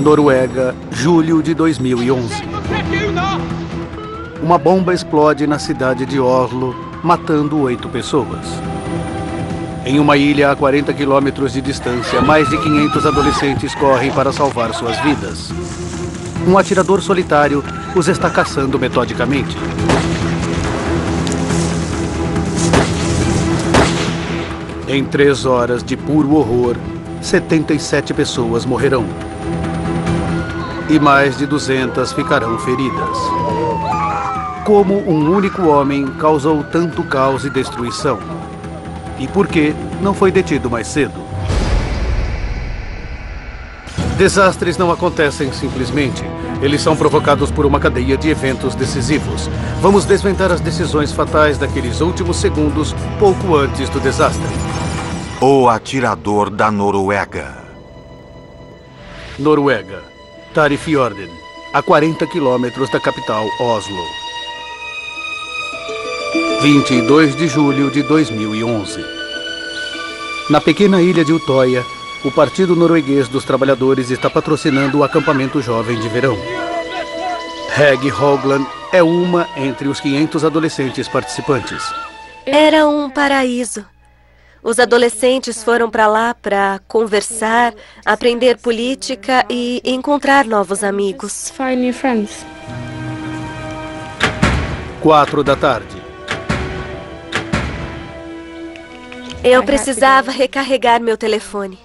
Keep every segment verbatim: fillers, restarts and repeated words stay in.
Noruega, julho de dois mil e onze. Uma bomba explode na cidade de Oslo, matando oito pessoas. Em uma ilha a quarenta quilômetros de distância, mais de quinhentos adolescentes correm para salvar suas vidas. Um atirador solitário os está caçando metodicamente. Em três horas de puro horror, setenta e sete pessoas morrerão. E mais de duzentas ficarão feridas. Como um único homem causou tanto caos e destruição? E por que não foi detido mais cedo? Desastres não acontecem simplesmente. Eles são provocados por uma cadeia de eventos decisivos. Vamos desvendar as decisões fatais daqueles últimos segundos, pouco antes do desastre. O atirador da Noruega. Noruega, Tarifiorden, a quarenta quilômetros da capital Oslo. vinte e dois de julho de dois mil e onze. Na pequena ilha de Utoya, o Partido Norueguês dos Trabalhadores está patrocinando o acampamento jovem de verão. Hege Hogland é uma entre os quinhentos adolescentes participantes. Era um paraíso. Os adolescentes foram para lá para conversar, aprender política e encontrar novos amigos. Find new friends. Quatro da tarde. Eu precisava recarregar meu telefone.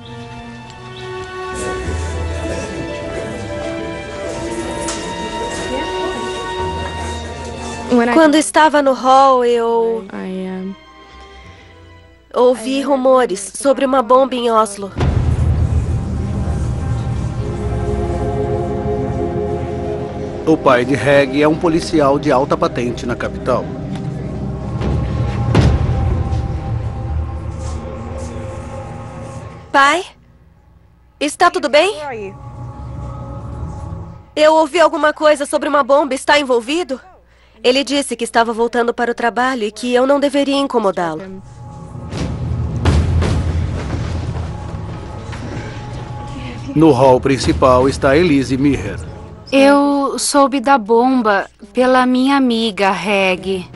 Quando estava no hall, eu ouvi rumores sobre uma bomba em Oslo. O pai de Hege é um policial de alta patente na capital. Pai? Está tudo bem? Eu ouvi alguma coisa sobre uma bomba. Está envolvido? Ele disse que estava voltando para o trabalho e que eu não deveria incomodá-lo. No hall principal está Elise Meher. Eu soube da bomba pela minha amiga Hege.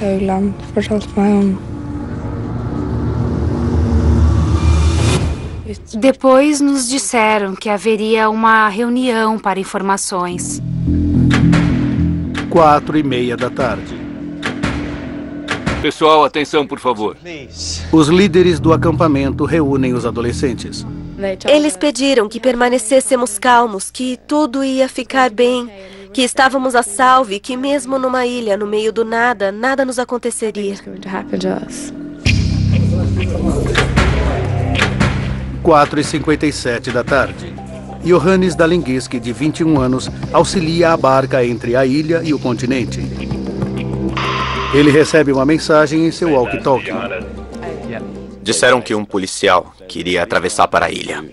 Depois nos disseram que haveria uma reunião para informações. Quatro e meia da tarde. Pessoal, atenção, por favor. Os líderes do acampamento reúnem os adolescentes. Eles pediram que permanecêssemos calmos, que tudo ia ficar bem, que estávamos a salvo e que mesmo numa ilha, no meio do nada, nada nos aconteceria. Quatro e cinquenta e sete da tarde. Johannes Dalingiski, de vinte e um anos, auxilia a barca entre a ilha e o continente. Ele recebe uma mensagem em seu walkie-talkie. Disseram que um policial queria atravessar para a ilha.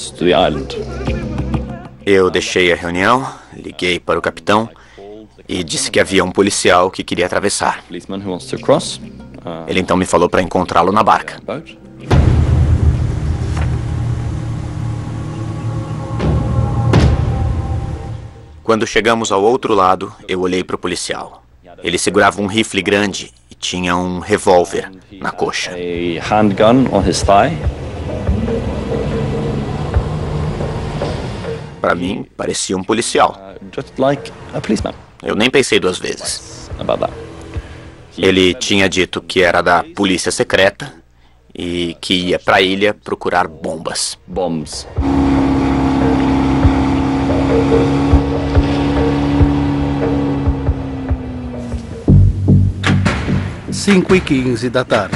Eu deixei a reunião, liguei para o capitão e disse que havia um policial que queria atravessar. Ele então me falou para encontrá-lo na barca. Quando chegamos ao outro lado, eu olhei para o policial. Ele segurava um rifle grande e tinha um revólver na coxa. Para mim, parecia um policial. Eu nem pensei duas vezes. Ele tinha dito que era da polícia secreta e que ia para a ilha procurar bombas. Bombs. Cinco e quinze da tarde.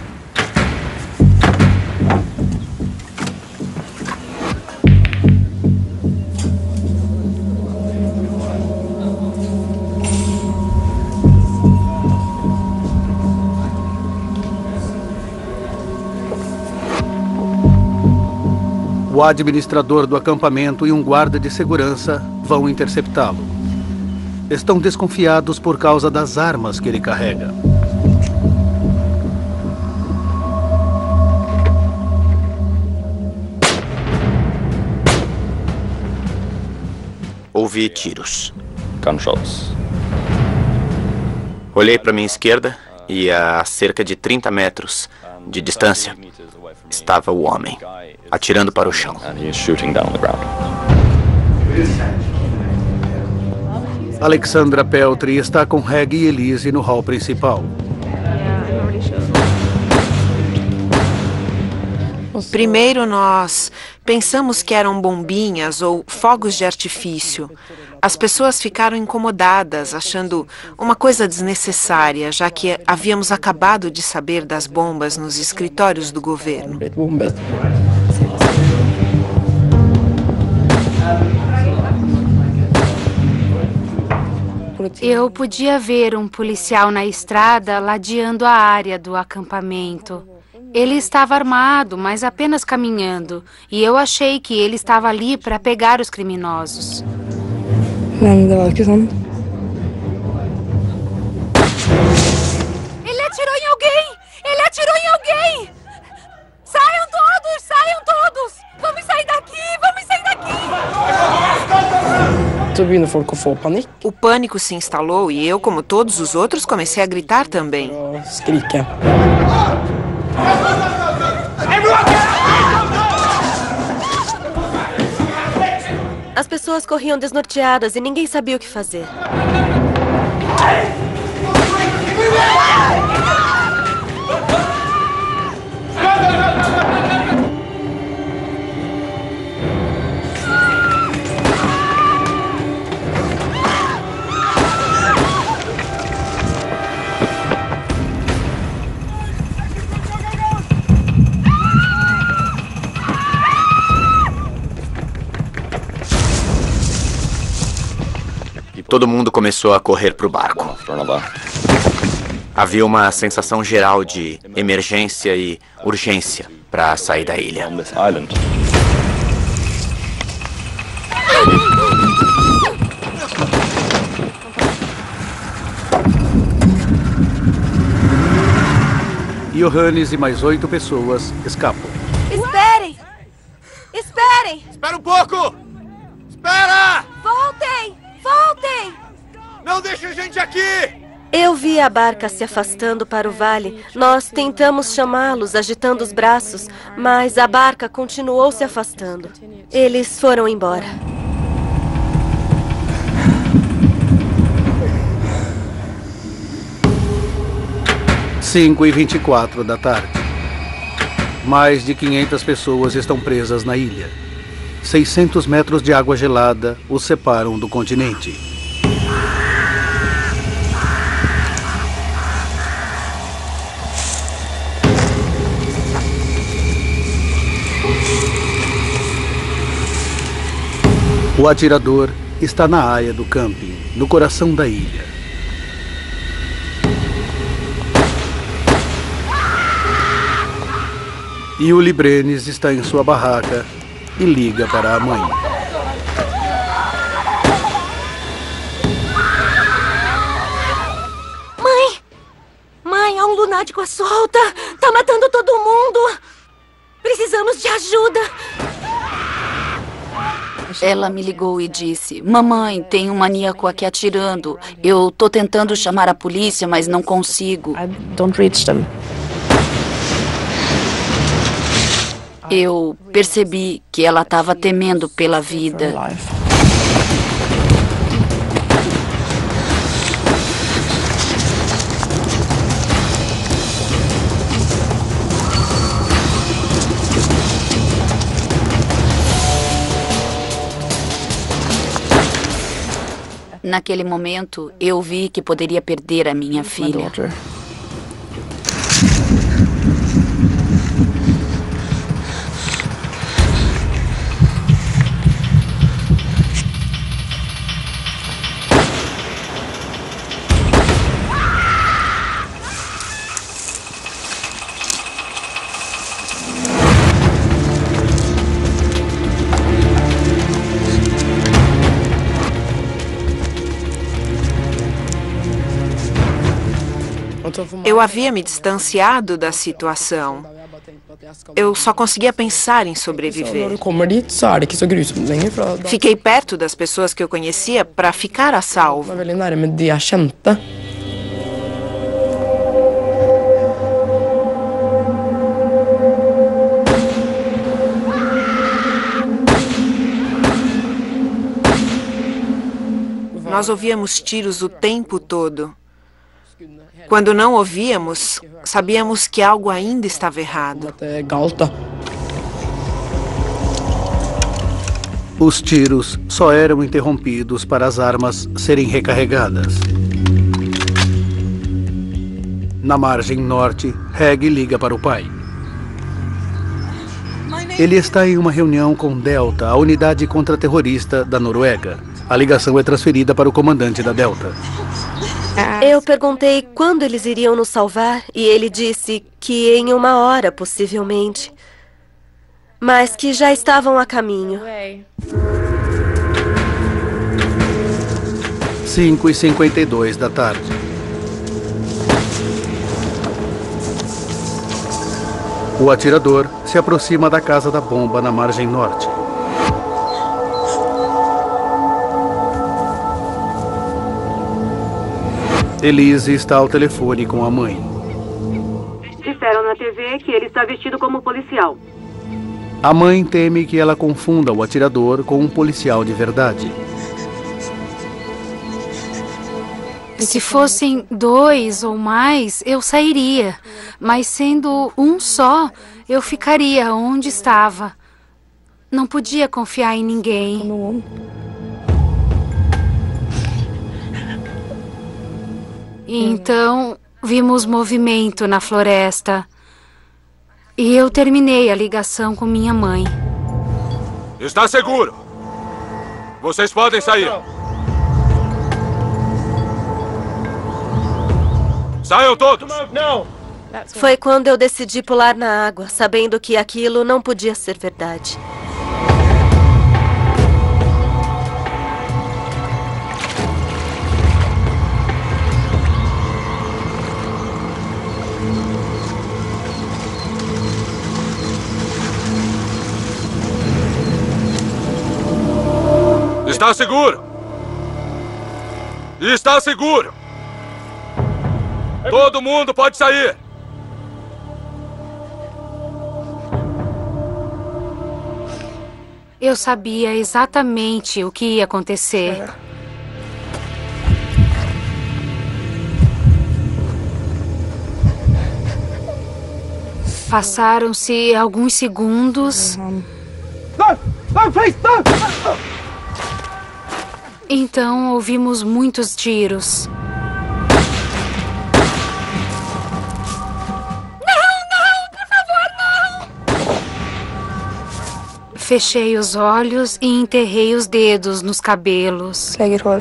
O administrador do acampamento e um guarda de segurança vão interceptá-lo. Estão desconfiados por causa das armas que ele carrega. ouvi tiros. Gunshots. Olhei para minha esquerda e a cerca de trinta metros de distância estava o homem, atirando para o chão. Alexandra Peltri está com Reg e Elise no hall principal. Primeiro nós pensamos que eram bombinhas ou fogos de artifício. As pessoas ficaram incomodadas, achando uma coisa desnecessária, já que havíamos acabado de saber das bombas nos escritórios do governo. Eu podia ver um policial na estrada ladeando a área do acampamento. Ele estava armado, mas apenas caminhando, e eu achei que ele estava ali para pegar os criminosos. Ele atirou em alguém! Ele atirou em alguém! Saiam todos! Saiam todos! Vamos sair daqui! Vamos sair daqui! O pânico se instalou e eu, como todos os outros, comecei a gritar também. As pessoas corriam desnorteadas e ninguém sabia o que fazer. Todo mundo começou a correr para o barco. Havia uma sensação geral de emergência e urgência para sair da ilha. Johannes e mais oito pessoas escapam. Esperem! Esperem! Espera um pouco! Espera! Voltem! Voltem! Não deixe a gente aqui! Eu vi a barca se afastando para o vale. Nós tentamos chamá-los, agitando os braços, mas a barca continuou se afastando. Eles foram embora. cinco e vinte e quatro da tarde. Mais de quinhentas pessoas estão presas na ilha. seiscentos metros de água gelada os separam do continente. O atirador está na área do camping, no coração da ilha. E o Librenes está em sua barraca e liga para a mãe. Mãe! Mãe, há um lunático à solta! Tá matando todo mundo! Precisamos de ajuda! Ela me ligou e disse: mamãe, tem um maníaco aqui atirando. Eu tô tentando chamar a polícia, mas não consigo. Eu percebi que ela estava temendo pela vida. Naquele momento, eu vi que poderia perder a minha filha. Eu havia me distanciado da situação. Eu só conseguia pensar em sobreviver. Fiquei perto das pessoas que eu conhecia para ficar a salvo. Nós ouvíamos tiros o tempo todo. Quando não ouvíamos, sabíamos que algo ainda estava errado. Os tiros só eram interrompidos para as armas serem recarregadas. Na margem norte, Reg liga para o pai. Ele está em uma reunião com Delta, a unidade contra-terrorista da Noruega. A ligação é transferida para o comandante da Delta. Eu perguntei quando eles iriam nos salvar e ele disse que em uma hora, possivelmente. Mas que já estavam a caminho. cinco e cinquenta e dois da tarde. O atirador se aproxima da casa da bomba na margem norte. Elise está ao telefone com a mãe. Disseram na T V que ele está vestido como policial. A mãe teme que ela confunda o atirador com um policial de verdade. Se fossem dois ou mais, eu sairia. Mas sendo um só, eu ficaria onde estava. Não podia confiar em ninguém. Então, vimos movimento na floresta. E eu terminei a ligação com minha mãe. Está seguro. Vocês podem sair. Saiam todos. Foi quando eu decidi pular na água, sabendo que aquilo não podia ser verdade. Está seguro. Está seguro. Todo mundo pode sair. Eu sabia exatamente o que ia acontecer. Passaram-se alguns segundos. Então ouvimos muitos tiros. Fechei os olhos e enterrei os dedos nos cabelos.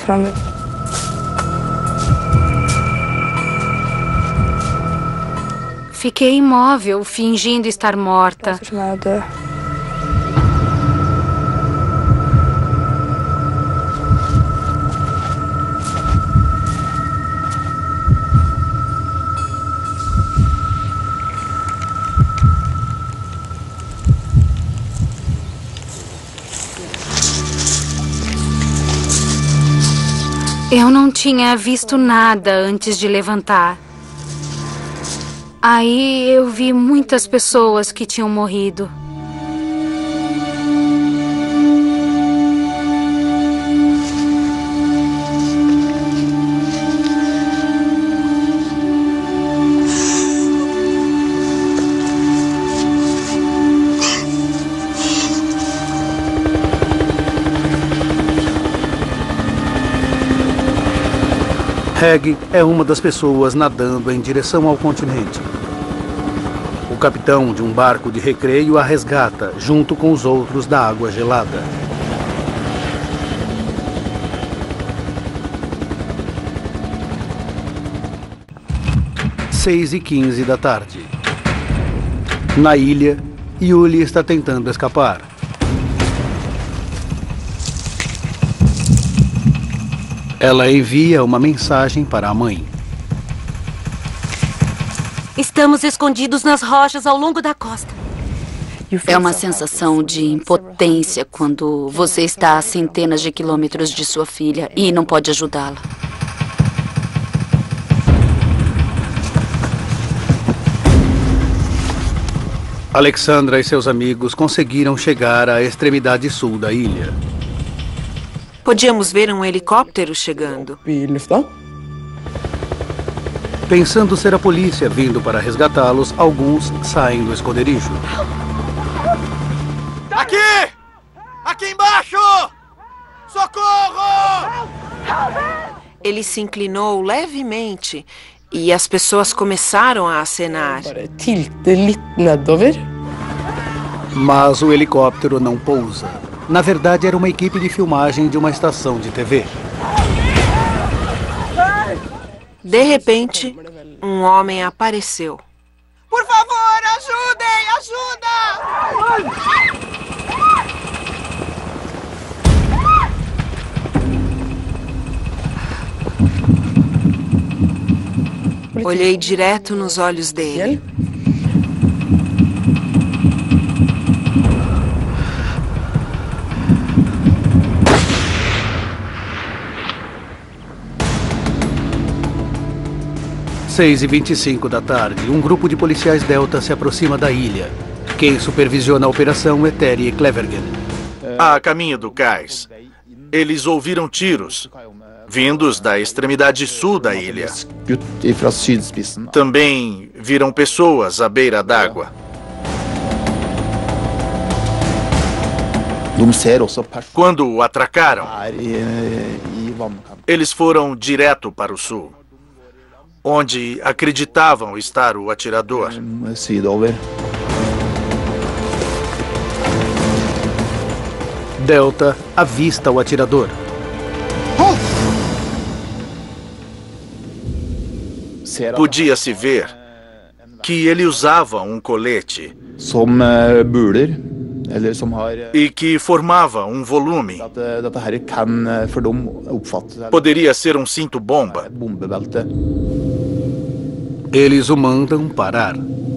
Fiquei imóvel, fingindo estar morta. Eu não tinha visto nada antes de levantar. Aí eu vi muitas pessoas que tinham morrido. Reg é uma das pessoas nadando em direção ao continente. O capitão de um barco de recreio a resgata, junto com os outros da água gelada. seis e quinze da tarde. Na ilha, Yuli está tentando escapar. Ela envia uma mensagem para a mãe. Estamos escondidos nas rochas ao longo da costa. É uma sensação de impotência quando você está a centenas de quilômetros de sua filha e não pode ajudá-la. Alexandra e seus amigos conseguiram chegar à extremidade sul da ilha. Podíamos ver um helicóptero chegando. Pensando ser a polícia vindo para resgatá-los, alguns saem do esconderijo. Aqui! Aqui embaixo! Socorro! Ele se inclinou levemente e as pessoas começaram a acenar. Mas o helicóptero não pousa. Na verdade, era uma equipe de filmagem de uma estação de T V. De repente, um homem apareceu. Por favor, ajudem! Ajuda! Olhei direto nos olhos dele. seis e vinte e cinco da tarde, um grupo de policiais Delta se aproxima da ilha. Quem supervisiona a operação é Terry Clevergen. A caminho do cais, eles ouviram tiros, vindos da extremidade sul da ilha. Também viram pessoas à beira d'água. Quando o atracaram, eles foram direto para o sul, onde acreditavam estar o atirador. Delta avista o atirador. Podia-se ver que ele usava um colete e que formava um volume. Poderia ser um cinto-bomba. Eles o mandam parar.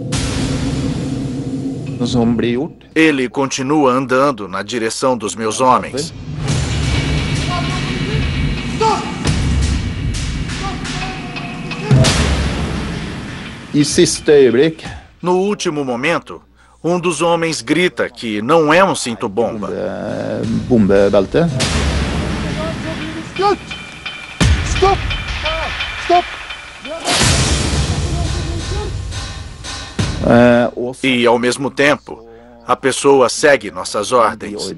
Ele continua andando na direção dos meus homens. No último momento, um dos homens grita que não é um cinto-bomba. E, ao mesmo tempo, a pessoa segue nossas ordens.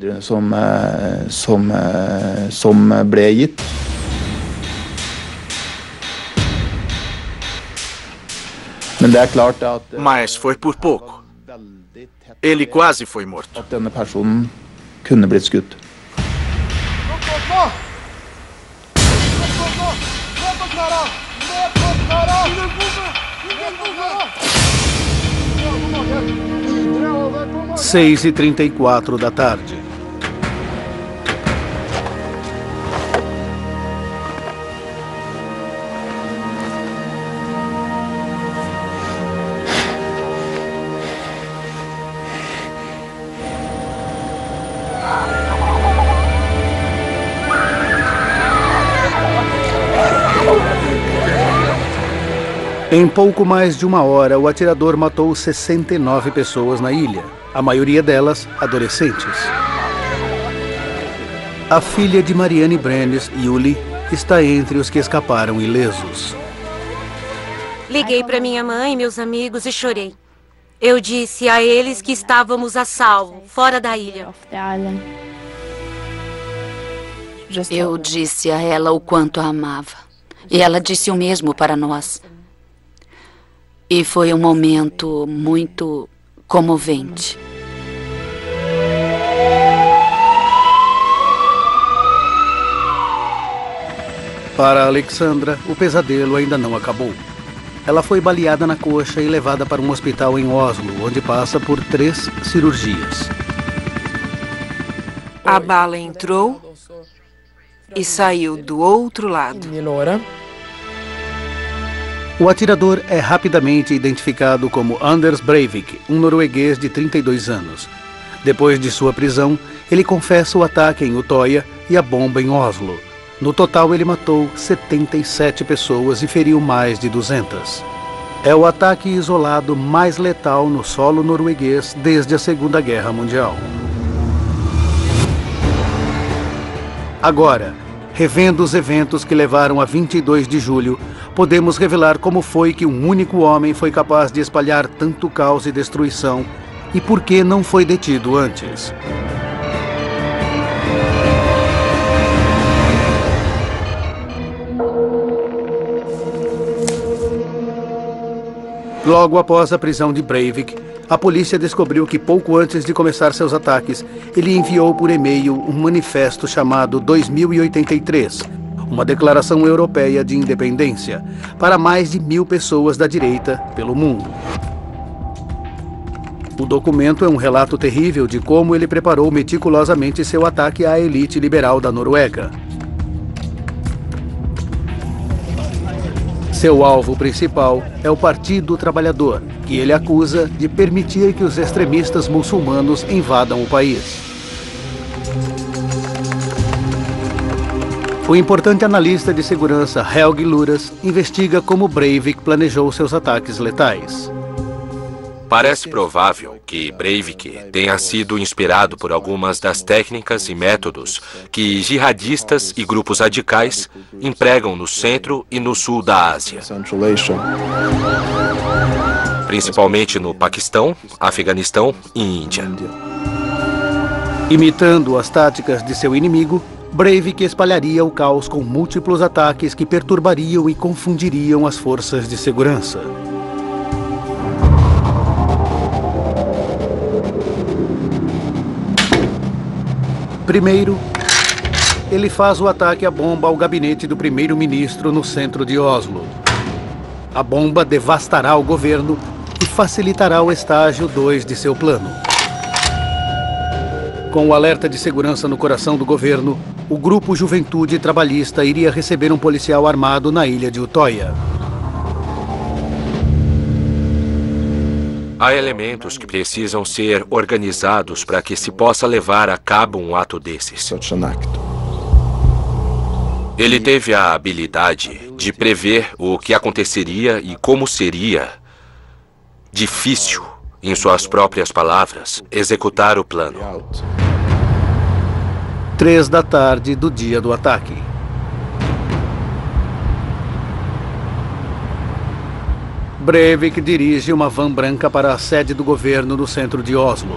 Mas foi por pouco. Ele quase foi morto. seis e trinta e quatro da tarde. Em pouco mais de uma hora, o atirador matou sessenta e nove pessoas na ilha, a maioria delas adolescentes. A filha de Marianne Brandes, Yuli, está entre os que escaparam ilesos. Liguei para minha mãe e meus amigos e chorei. Eu disse a eles que estávamos a salvo, fora da ilha. Eu disse a ela o quanto a amava. E ela disse o mesmo para nós. E foi um momento muito comovente. Para Alexandra, o pesadelo ainda não acabou. Ela foi baleada na coxa e levada para um hospital em Oslo, onde passa por três cirurgias. A bala entrou e saiu do outro lado. O atirador é rapidamente identificado como Anders Breivik, um norueguês de trinta e dois anos. Depois de sua prisão, ele confessa o ataque em Utoya e a bomba em Oslo. No total, ele matou setenta e sete pessoas e feriu mais de duzentas. É o ataque isolado mais letal no solo norueguês desde a Segunda Guerra Mundial. Agora, revendo os eventos que levaram a vinte e dois de julho, podemos revelar como foi que um único homem foi capaz de espalhar tanto caos e destruição e por que não foi detido antes. Logo após a prisão de Breivik, a polícia descobriu que pouco antes de começar seus ataques, ele enviou por e-mail um manifesto chamado dois mil e oitenta e três, uma declaração europeia de independência, para mais de mil pessoas da direita pelo mundo. O documento é um relato terrível de como ele preparou meticulosamente seu ataque à elite liberal da Noruega. Seu alvo principal é o Partido Trabalhador, que ele acusa de permitir que os extremistas muçulmanos invadam o país. O importante analista de segurança Helgi Luras investiga como Breivik planejou seus ataques letais. Parece provável que Breivik tenha sido inspirado por algumas das técnicas e métodos que jihadistas e grupos radicais empregam no centro e no sul da Ásia, principalmente no Paquistão, Afeganistão e Índia. Imitando as táticas de seu inimigo, Breivik espalharia o caos com múltiplos ataques que perturbariam e confundiriam as forças de segurança. Primeiro, ele faz o ataque à bomba ao gabinete do primeiro-ministro no centro de Oslo. A bomba devastará o governo e facilitará o estágio dois de seu plano. Com o alerta de segurança no coração do governo, o grupo Juventude Trabalhista iria receber um policial armado na ilha de Utoya. Há elementos que precisam ser organizados para que se possa levar a cabo um ato desses. Ele teve a habilidade de prever o que aconteceria e como seria difícil, em suas próprias palavras, executar o plano. Três da tarde do dia do ataque. Breivik dirige uma van branca para a sede do governo no centro de Oslo.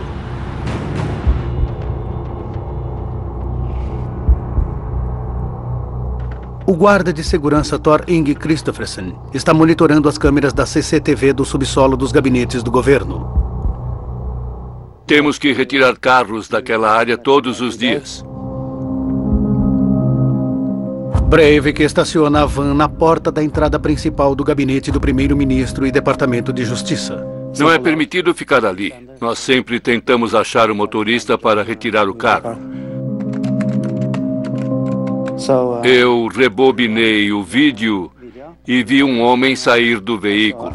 O guarda de segurança Thor Inge Christoffersen está monitorando as câmeras da C C T V do subsolo dos gabinetes do governo. Temos que retirar carros daquela área todos os dias. Breivik estaciona a van na porta da entrada principal do gabinete do primeiro-ministro e departamento de justiça. Não é permitido ficar ali. Nós sempre tentamos achar o motorista para retirar o carro. Eu rebobinei o vídeo e vi um homem sair do veículo.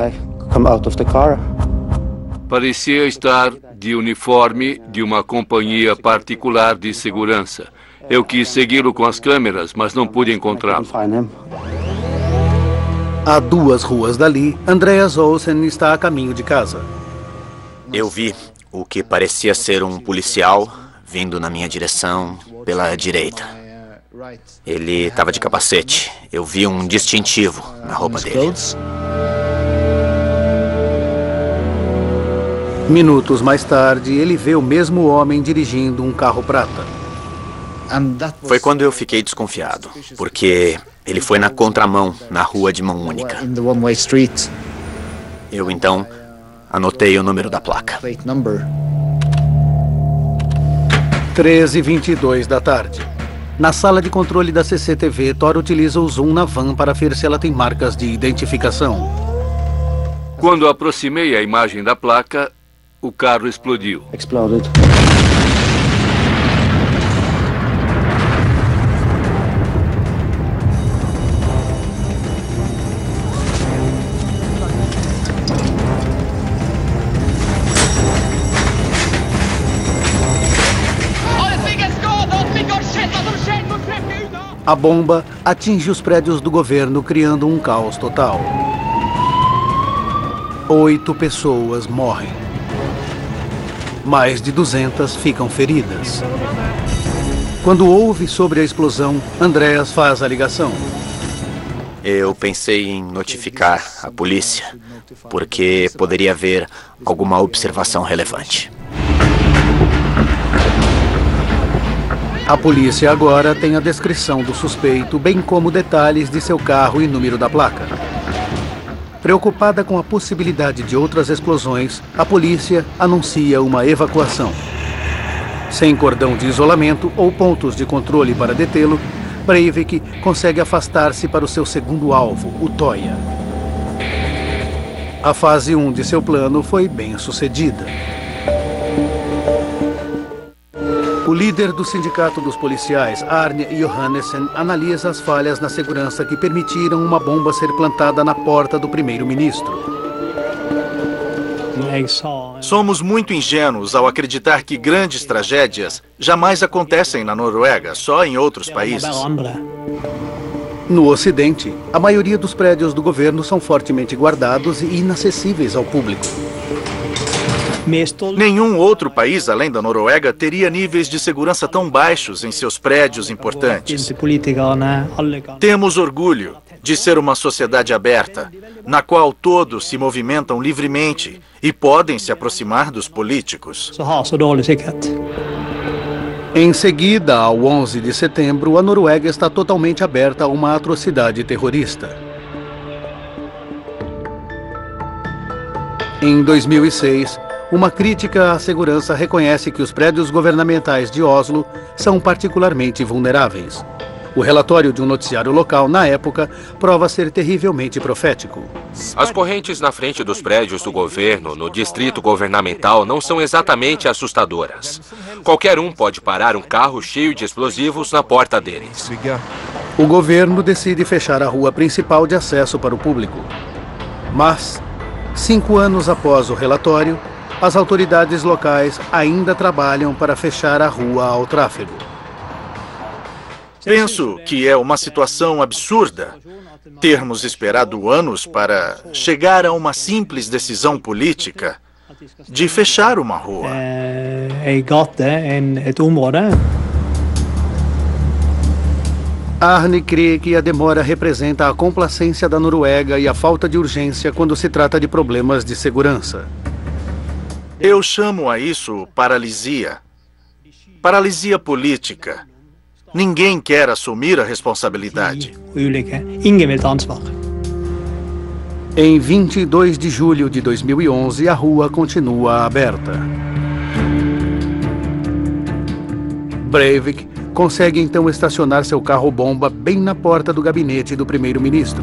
Parecia estar de uniforme de uma companhia particular de segurança. Eu quis segui-lo com as câmeras, mas não pude encontrá-lo. A duas ruas dali, Andreas Olsen está a caminho de casa. Eu vi o que parecia ser um policial vindo na minha direção pela direita. Ele estava de capacete. Eu vi um distintivo na roupa dele. Minutos mais tarde, ele vê o mesmo homem dirigindo um carro prata. Foi quando eu fiquei desconfiado, porque ele foi na contramão, na rua de mão única. Eu, então, anotei o número da placa. treze e vinte e dois da tarde. Na sala de controle da C C T V, Thor utiliza o zoom na van para ver se ela tem marcas de identificação. Quando aproximei a imagem da placa, o carro explodiu. Exploded. A bomba atinge os prédios do governo, criando um caos total. Oito pessoas morrem. Mais de duzentas ficam feridas. Quando ouve sobre a explosão, Andreas faz a ligação. Eu pensei em notificar a polícia, porque poderia haver alguma observação relevante. A polícia agora tem a descrição do suspeito, bem como detalhes de seu carro e número da placa. Preocupada com a possibilidade de outras explosões, a polícia anuncia uma evacuação. Sem cordão de isolamento ou pontos de controle para detê-lo, Breivik consegue afastar-se para o seu segundo alvo, o Toia. A fase um de seu plano foi bem sucedida. O líder do sindicato dos policiais, Arne Johannessen, analisa as falhas na segurança que permitiram uma bomba ser plantada na porta do primeiro-ministro. Somos muito ingênuos ao acreditar que grandes tragédias jamais acontecem na Noruega, só em outros países. No Ocidente, a maioria dos prédios do governo são fortemente guardados e inacessíveis ao público. Nenhum outro país, além da Noruega, teria níveis de segurança tão baixos em seus prédios importantes. Temos orgulho de ser uma sociedade aberta, na qual todos se movimentam livremente e podem se aproximar dos políticos. Em seguida, ao onze de setembro, a Noruega está totalmente aberta a uma atrocidade terrorista. Em dois mil e seis, uma crítica à segurança reconhece que os prédios governamentais de Oslo são particularmente vulneráveis. O relatório de um noticiário local, na época, prova ser terrivelmente profético. As correntes na frente dos prédios do governo, no distrito governamental, não são exatamente assustadoras. Qualquer um pode parar um carro cheio de explosivos na porta deles. O governo decide fechar a rua principal de acesso para o público. Mas, cinco anos após o relatório, as autoridades locais ainda trabalham para fechar a rua ao tráfego. Penso que é uma situação absurda termos esperado anos para chegar a uma simples decisão política de fechar uma rua. Arne crê que a demora representa a complacência da Noruega e a falta de urgência quando se trata de problemas de segurança. Eu chamo a isso paralisia. Paralisia política. Ninguém quer assumir a responsabilidade. Em vinte e dois de julho de dois mil e onze, a rua continua aberta. Breivik consegue então estacionar seu carro-bomba bem na porta do gabinete do primeiro-ministro.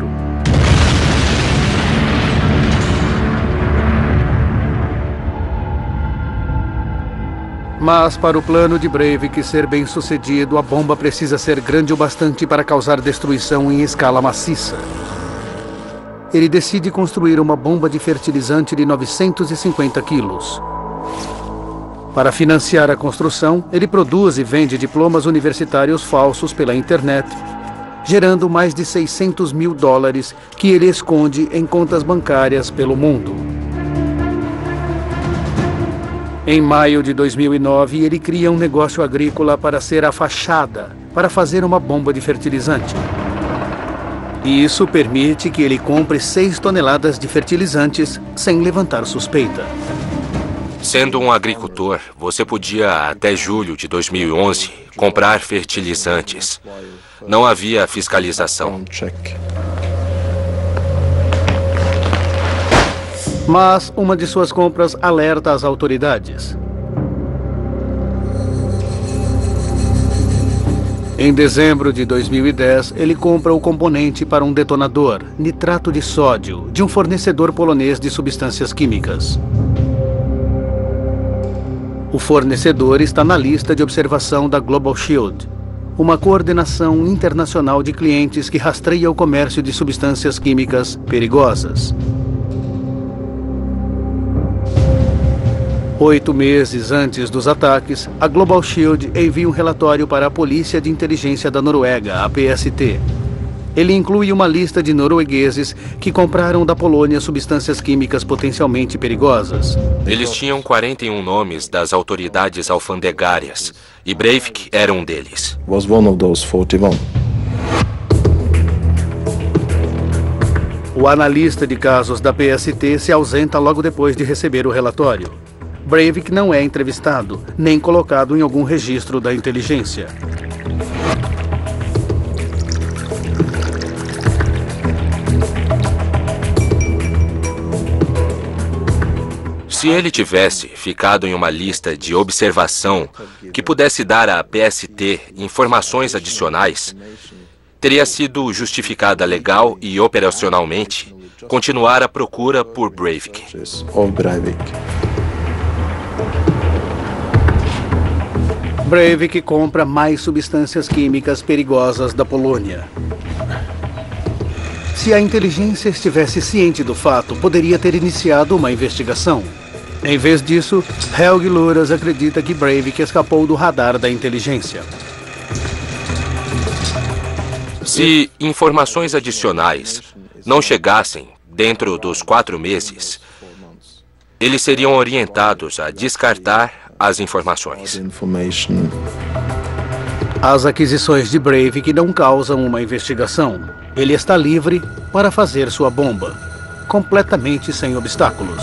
Mas para o plano de Breivik ser bem sucedido, a bomba precisa ser grande o bastante para causar destruição em escala maciça. Ele decide construir uma bomba de fertilizante de novecentos e cinquenta quilos. Para financiar a construção, ele produz e vende diplomas universitários falsos pela internet, gerando mais de seiscentos mil dólares que ele esconde em contas bancárias pelo mundo. Em maio de dois mil e nove, ele cria um negócio agrícola para ser a fachada, para fazer uma bomba de fertilizante. E isso permite que ele compre seis toneladas de fertilizantes sem levantar suspeita. Sendo um agricultor, você podia, até julho de dois mil e onze, comprar fertilizantes. Não havia fiscalização. Mas uma de suas compras alerta as autoridades. Em dezembro de dois mil e dez, ele compra o componente para um detonador, nitrato de sódio, de um fornecedor polonês de substâncias químicas. O fornecedor está na lista de observação da Global Shield, uma coordenação internacional de clientes que rastreia o comércio de substâncias químicas perigosas. Oito meses antes dos ataques, a Global Shield envia um relatório para a Polícia de Inteligência da Noruega, a P S T. Ele inclui uma lista de noruegueses que compraram da Polônia substâncias químicas potencialmente perigosas. Eles tinham quarenta e um nomes das autoridades alfandegárias, e Breivik era um deles. Was one of those forty-one. O analista de casos da P S T se ausenta logo depois de receber o relatório. Breivik não é entrevistado, nem colocado em algum registro da inteligência. Se ele tivesse ficado em uma lista de observação que pudesse dar à P S T informações adicionais, teria sido justificada legal e operacionalmente continuar a procura por Breivik. Breivik compra mais substâncias químicas perigosas da Polônia. Se a inteligência estivesse ciente do fato, poderia ter iniciado uma investigação. Em vez disso, Helgi Luras acredita que Breivik escapou do radar da inteligência. Se informações adicionais não chegassem dentro dos quatro meses, eles seriam orientados a descartar as informações. As aquisições de Breivik não causam uma investigação. Ele está livre para fazer sua bomba, completamente sem obstáculos.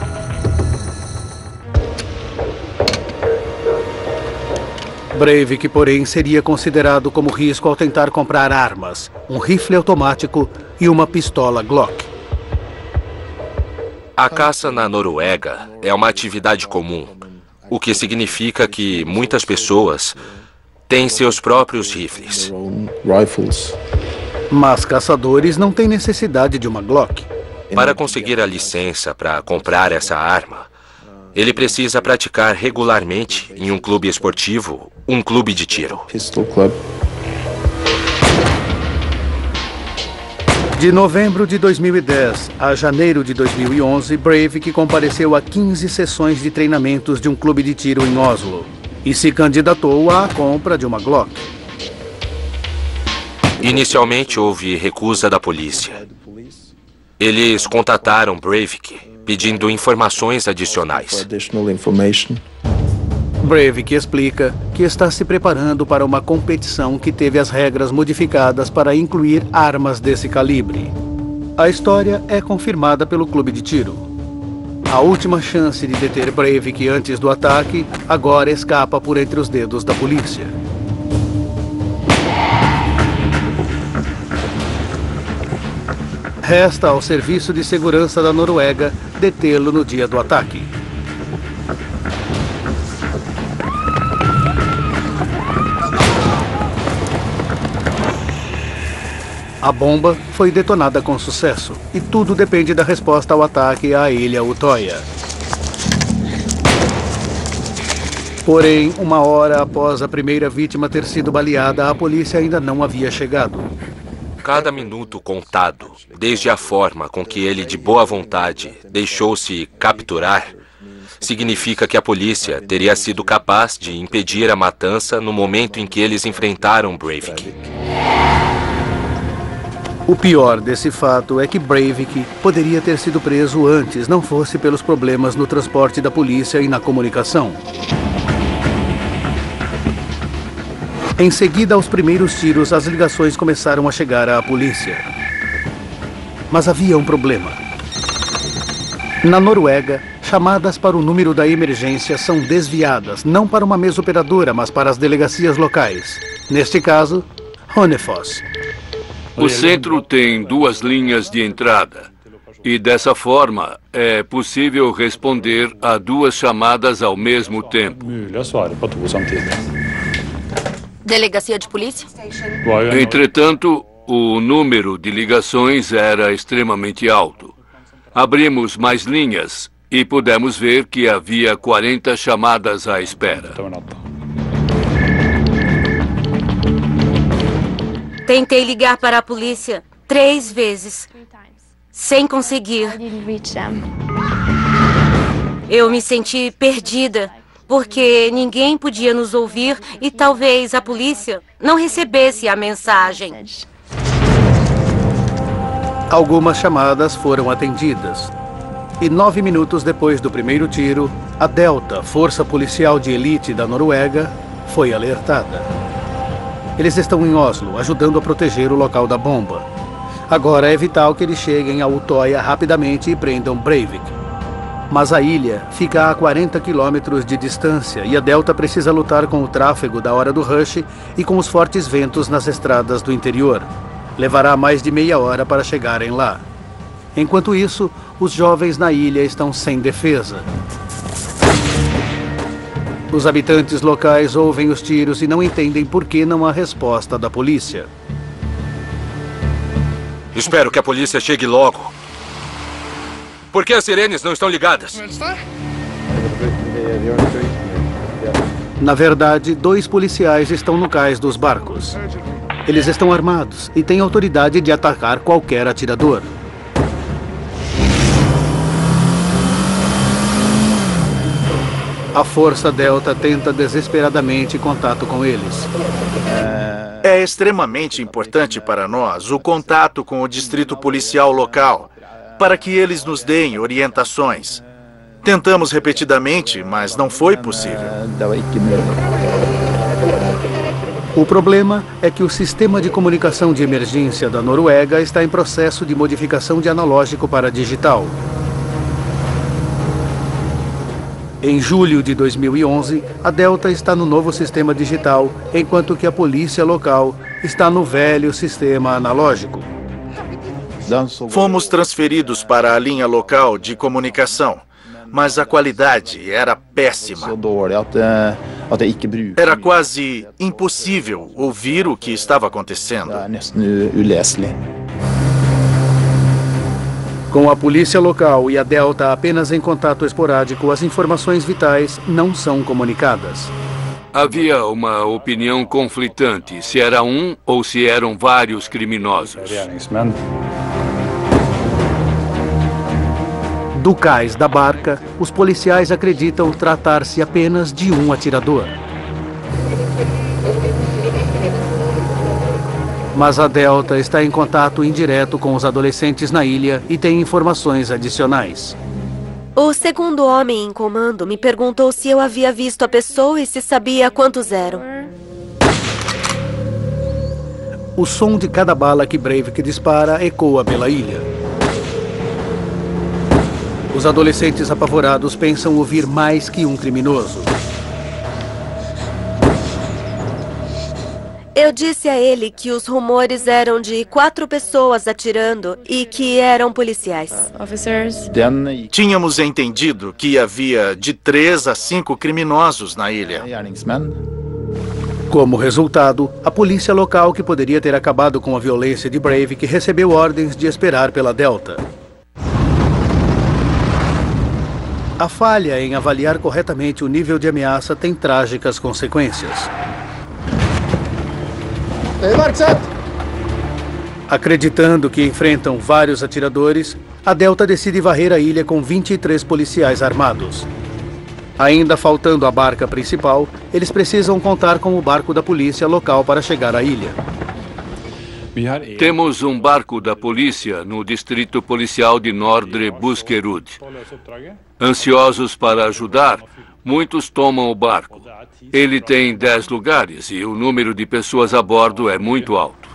Breivik, porém, seria considerado como risco ao tentar comprar armas, um rifle automático e uma pistola Glock. A caça na Noruega é uma atividade comum, o que significa que muitas pessoas têm seus próprios rifles. Mas caçadores não têm necessidade de uma Glock. Para conseguir a licença para comprar essa arma, ele precisa praticar regularmente em um clube esportivo, um clube de tiro. De novembro de dois mil e dez a janeiro de dois mil e onze, Breivik compareceu a quinze sessões de treinamentos de um clube de tiro em Oslo e se candidatou à compra de uma Glock. Inicialmente houve recusa da polícia. Eles contataram Breivik pedindo informações adicionais. Breivik explica que está se preparando para uma competição que teve as regras modificadas para incluir armas desse calibre. A história é confirmada pelo clube de tiro. A última chance de deter Breivik antes do ataque agora escapa por entre os dedos da polícia. Resta ao Serviço de Segurança da Noruega detê-lo no dia do ataque. A bomba foi detonada com sucesso, e tudo depende da resposta ao ataque à ilha Utoya. Porém, uma hora após a primeira vítima ter sido baleada, a polícia ainda não havia chegado. Cada minuto contado, desde a forma com que ele de boa vontade deixou-se capturar, significa que a polícia teria sido capaz de impedir a matança no momento em que eles enfrentaram Breivik. O pior desse fato é que Breivik poderia ter sido preso antes, não fosse pelos problemas no transporte da polícia e na comunicação. Em seguida aos primeiros tiros, as ligações começaram a chegar à polícia. Mas havia um problema. Na Noruega, chamadas para o número da emergência são desviadas, não para uma mesa operadora, mas para as delegacias locais. Neste caso, Hønefoss. O centro tem duas linhas de entrada e, dessa forma, é possível responder a duas chamadas ao mesmo tempo. Delegacia de polícia? Entretanto, o número de ligações era extremamente alto. Abrimos mais linhas e pudemos ver que havia quarenta chamadas à espera. Tentei ligar para a polícia três vezes, sem conseguir. Eu me senti perdida, porque ninguém podia nos ouvir e talvez a polícia não recebesse a mensagem. Algumas chamadas foram atendidas. E nove minutos depois do primeiro tiro, a Delta, força policial de elite da Noruega, foi alertada. Eles estão em Oslo, ajudando a proteger o local da bomba. Agora é vital que eles cheguem a Utoya rapidamente e prendam Breivik. Mas a ilha fica a quarenta quilômetros de distância e a Delta precisa lutar com o tráfego da hora do rush e com os fortes ventos nas estradas do interior. Levará mais de meia hora para chegarem lá. Enquanto isso, os jovens na ilha estão sem defesa. Os habitantes locais ouvem os tiros e não entendem por que não há resposta da polícia. Espero que a polícia chegue logo. Por que as sirenes não estão ligadas? Na verdade, dois policiais estão no cais dos barcos. Eles estão armados e têm autoridade de atacar qualquer atirador. A Força Delta tenta desesperadamente contato com eles. É extremamente importante para nós o contato com o distrito policial local, para que eles nos deem orientações. Tentamos repetidamente, mas não foi possível. O problema é que o sistema de comunicação de emergência da Noruega está em processo de modificação de analógico para digital. Em julho de dois mil e onze, a Delta está no novo sistema digital, enquanto que a polícia local está no velho sistema analógico. Fomos transferidos para a linha local de comunicação, mas a qualidade era péssima. Era quase impossível ouvir o que estava acontecendo. Com a polícia local e a Delta apenas em contato esporádico, as informações vitais não são comunicadas. Havia uma opinião conflitante se era um ou se eram vários criminosos. Do cais da barca, os policiais acreditam tratar-se apenas de um atirador. Mas a Delta está em contato indireto com os adolescentes na ilha e tem informações adicionais. O segundo homem em comando me perguntou se eu havia visto a pessoa e se sabia quantos eram. O som de cada bala que Breivik dispara ecoa pela ilha. Os adolescentes apavorados pensam ouvir mais que um criminoso. Eu disse a ele que os rumores eram de quatro pessoas atirando e que eram policiais. Tínhamos entendido que havia de três a cinco criminosos na ilha. Como resultado, a polícia local, que poderia ter acabado com a violência de Breivik, recebeu ordens de esperar pela Delta. A falha em avaliar corretamente o nível de ameaça tem trágicas consequências. Acreditando que enfrentam vários atiradores, a Delta decide varrer a ilha com vinte e três policiais armados. Ainda faltando a barca principal, eles precisam contar com o barco da polícia local para chegar à ilha. Temos um barco da polícia no distrito policial de Nordre Buskerud. Ansiosos para ajudar, muitos tomam o barco. Ele tem dez lugares e o número de pessoas a bordo é muito alto.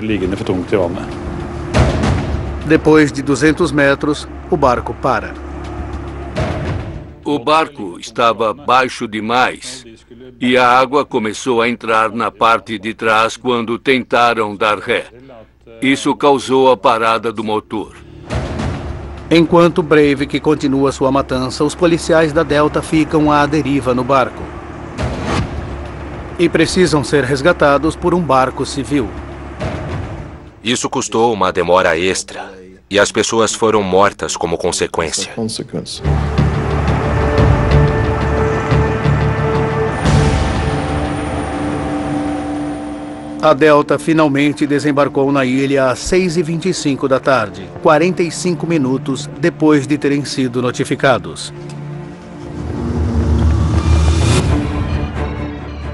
Depois de duzentos metros, o barco para. O barco estava baixo demais e a água começou a entrar na parte de trás quando tentaram dar ré. Isso causou a parada do motor. Enquanto Breivik continua sua matança, os policiais da Delta ficam à deriva no barco. E precisam ser resgatados por um barco civil. Isso custou uma demora extra e as pessoas foram mortas como consequência. A Delta finalmente desembarcou na ilha às seis e vinte e cinco da tarde, quarenta e cinco minutos depois de terem sido notificados.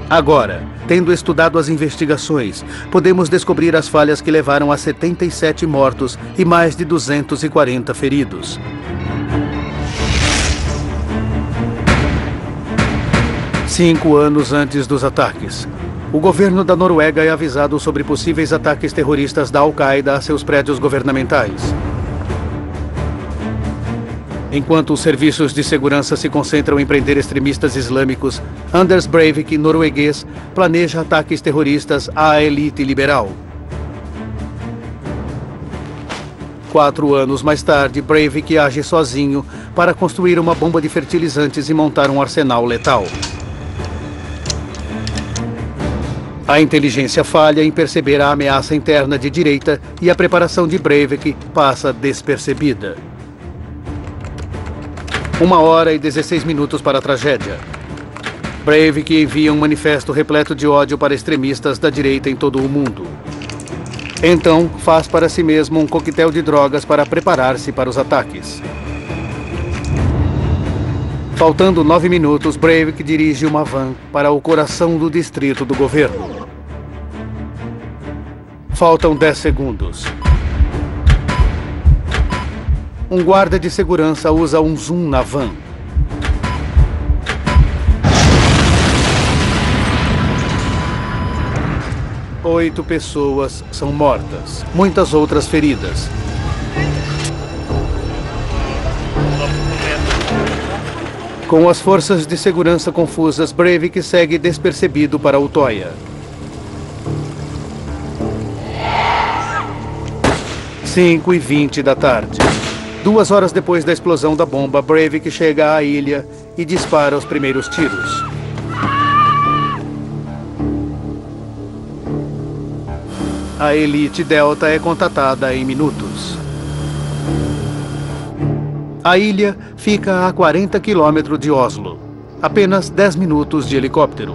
Agora, tendo estudado as investigações, podemos descobrir as falhas que levaram a setenta e sete mortos e mais de duzentos e quarenta feridos. Cinco anos antes dos ataques, o governo da Noruega é avisado sobre possíveis ataques terroristas da Al-Qaeda a seus prédios governamentais. Enquanto os serviços de segurança se concentram em prender extremistas islâmicos, Anders Breivik, norueguês, planeja ataques terroristas à elite liberal. Quatro anos mais tarde, Breivik age sozinho para construir uma bomba de fertilizantes e montar um arsenal letal. A inteligência falha em perceber a ameaça interna de direita e a preparação de Breivik passa despercebida. Uma hora e dezesseis minutos para a tragédia. Breivik envia um manifesto repleto de ódio para extremistas da direita em todo o mundo. Então, faz para si mesmo um coquetel de drogas para preparar-se para os ataques. Faltando nove minutos, Breivik dirige uma van para o coração do distrito do governo. Faltam dez segundos. Um guarda de segurança usa um zoom na van. Oito pessoas são mortas, muitas outras feridas. Com as forças de segurança confusas, Breivik segue despercebido para Utoya. cinco e vinte da tarde. Duas horas depois da explosão da bomba, Breivik chega à ilha e dispara os primeiros tiros. A elite Delta é contatada em minutos. A ilha fica a quarenta quilômetros de Oslo. Apenas dez minutos de helicóptero.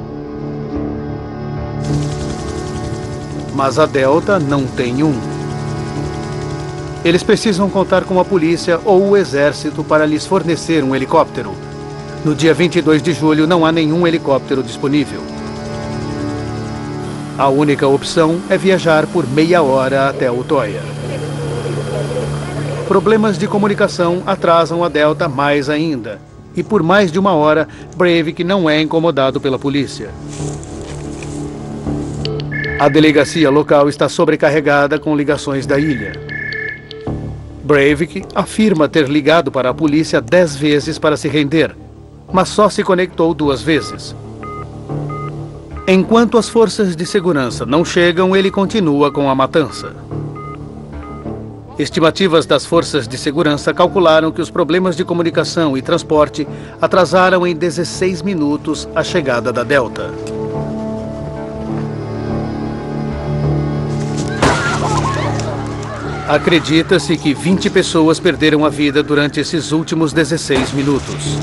Mas a Delta não tem um. Eles precisam contar com a polícia ou o exército para lhes fornecer um helicóptero. No dia vinte e dois de julho, não há nenhum helicóptero disponível. A única opção é viajar por meia hora até Utoya. Problemas de comunicação atrasam a Delta mais ainda. E por mais de uma hora, Breivik não é incomodado pela polícia. A delegacia local está sobrecarregada com ligações da ilha. Breivik afirma ter ligado para a polícia dez vezes para se render, mas só se conectou duas vezes. Enquanto as forças de segurança não chegam, ele continua com a matança. Estimativas das forças de segurança calcularam que os problemas de comunicação e transporte atrasaram em dezesseis minutos a chegada da Delta. Acredita-se que vinte pessoas perderam a vida durante esses últimos dezesseis minutos.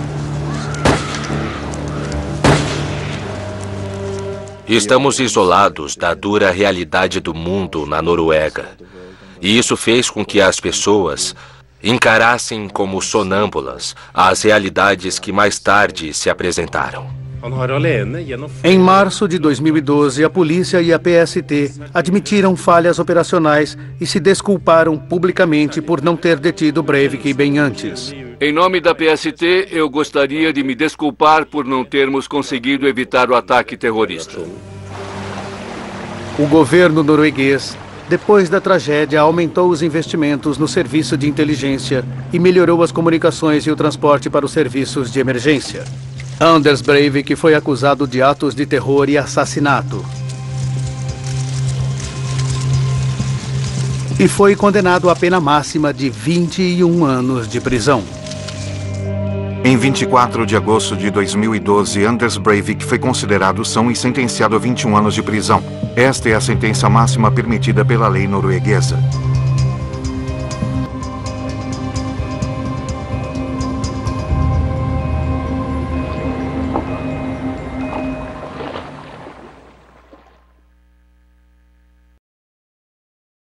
Estamos isolados da dura realidade do mundo na Noruega. E isso fez com que as pessoas encarassem como sonâmbulas as realidades que mais tarde se apresentaram. Em março de dois mil e doze, a polícia e a P S T admitiram falhas operacionais e se desculparam publicamente por não ter detido Breivik bem antes. Em nome da P S T, eu gostaria de me desculpar por não termos conseguido evitar o ataque terrorista. O governo norueguês, depois da tragédia, aumentou os investimentos no serviço de inteligência e melhorou as comunicações e o transporte para os serviços de emergência. Anders Breivik foi acusado de atos de terror e assassinato. E foi condenado à pena máxima de vinte e um anos de prisão. Em vinte e quatro de agosto de dois mil e doze, Anders Breivik foi considerado são e sentenciado a vinte e um anos de prisão. Esta é a sentença máxima permitida pela lei norueguesa.